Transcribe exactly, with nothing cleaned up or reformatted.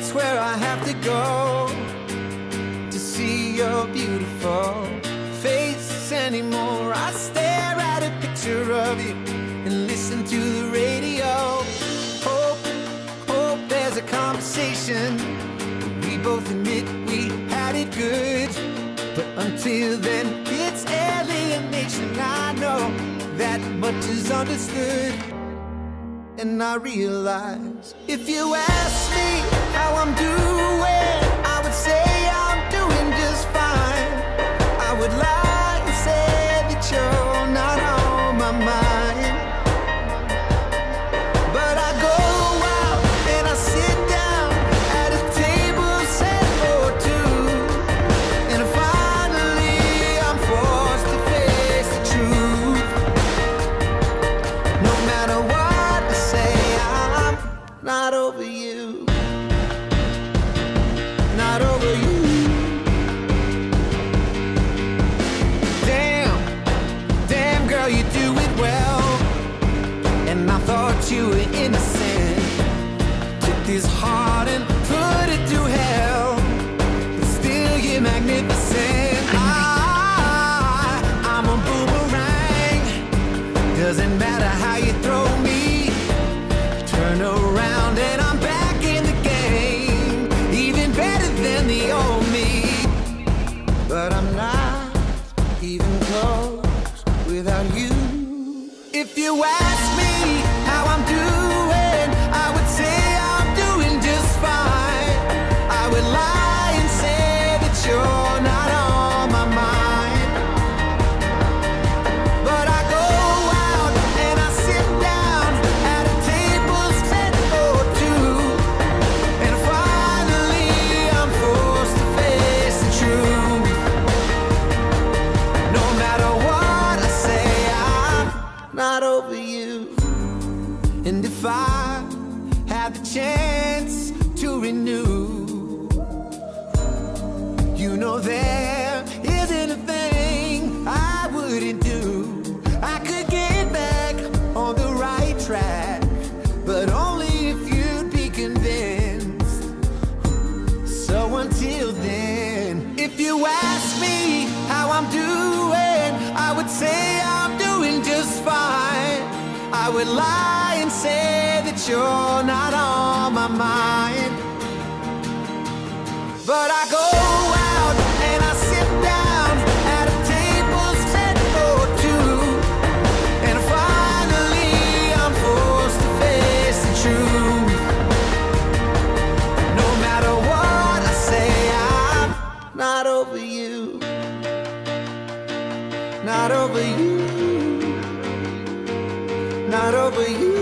place where I have to go to see your beautiful face anymore. I stare at a picture of you and listen to the radio. Hope, hope there's a conversation. We both admit we had it good, but until then it's alienation. I know that much is understood. And I realize if you ask me how I'm doing, I would say I'm doing just fine. I would lie and say that you're not on my mind. But I go out and I sit down at a table set for two, and finally I'm forced to face the truth. No matter what, not over you, not over you. Damn, damn girl, you do it well. And I thought you were innocent. Took this heart and put it to hell, but still you're magnificent. I, I'm a boomerang. Doesn't matter how you throw me, turn around and I'm back in the game, even better than the old me. But I'm not even close without you. If you ask me how I'm doing, I would say I'm doing just fine. I would lie and say that you're not on my mind. But I go out and I sit down at a table set for two, and finally I'm forced to face the truth. No matter what I say, I'm not over you. And if I had the chance to renew, you know there isn't a thing I wouldn't do. I could get back on the right track, but only if you'd be convinced. So until then, if you ask me how I'm doing, I would say I'm doing just fine. I would lie and say that you're not on my mind. But I go out and I sit down at a table set for two, and finally I'm forced to face the truth. No matter what I say, I'm not over you, not over you, not over you.